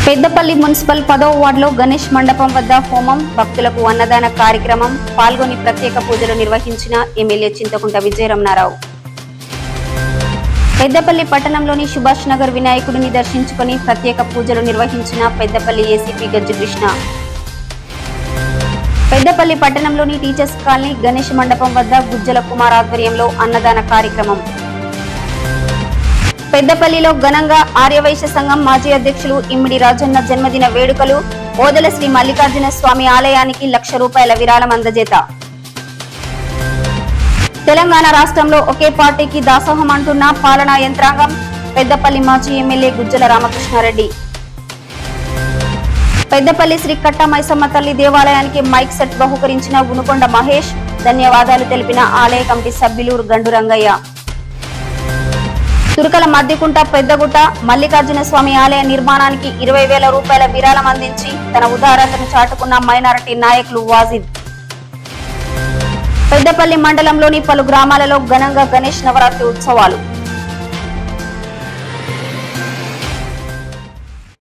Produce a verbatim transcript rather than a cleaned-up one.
Peddapalli municipal పదో వార్డులో గణేష్ మండపం వద్ద హోమం, భక్తులకు అన్నదాన కార్యక్రమం పాల్గొని ప్రత్యేక పూజలు నిర్వహించిన ఎమ్మెల్యే చింతకుంట విజయరమణారావు. పెద్దపల్లి పట్టణంలోని సుభాష్ నగర్ వినాయకుడిని దర్శించుకుని ప్రత్యేక పూజలు నిర్వహించిన పెద్దపల్లి ఏసీపీ గజ్జి కృష్ణ. పెద్దపల్లి పట్టణంలోని టీచర్స్ కాలనీ గణేష్ మండపం వద్ద గుజ్జల కుమార్ ఆధ్వర్యంలో అన్నదాన కార్యక్రమం. పెద్దపల్లిలో ఘనంగా ఆర్యవైశ్య సంఘం మాజీ అధ్యక్షులు ఇమ్మిడి రాజన్న జన్మదిన వేడుకలు. ఓదెల శ్రీ మల్లికార్జున స్వామి ఆలయానికి లక్ష రూపాయల విరాళం అందజేత. తెలంగాణ రాష్ట్రంలో ఒకే పార్టీకి దాసోహం అంటున్న పాలనా యంత్రాంగం. పెద్దపల్లి మాజీ ఎమ్మెల్యే గుజ్జల రామకృష్ణారెడ్డి. పెద్దపల్లి శ్రీ కట్ట మైసమ్మ తల్లి దేవాలయానికి మైక్ సెట్ బహుకరించిన గునుకొండ మహేష్. ధన్యవాదాలు తెలిపిన ఆలయ కమిటీ సభ్యులు గండు రంగయ్య. తురకల మద్దికుంట పెద్దగుట్ట మల్లికార్జున స్వామి ఆలయ నిర్మాణానికి ఇరవై వేల రూపాయల విరాళం అందించి తన ఉదారతను చాటుకున్న మైనారిటీ నాయకులు వాజిద్. పెద్దపల్లి మండలంలోని పలు గ్రామాలలో ఘనంగా గణేష్ నవరాత్రి ఉత్సవాలు.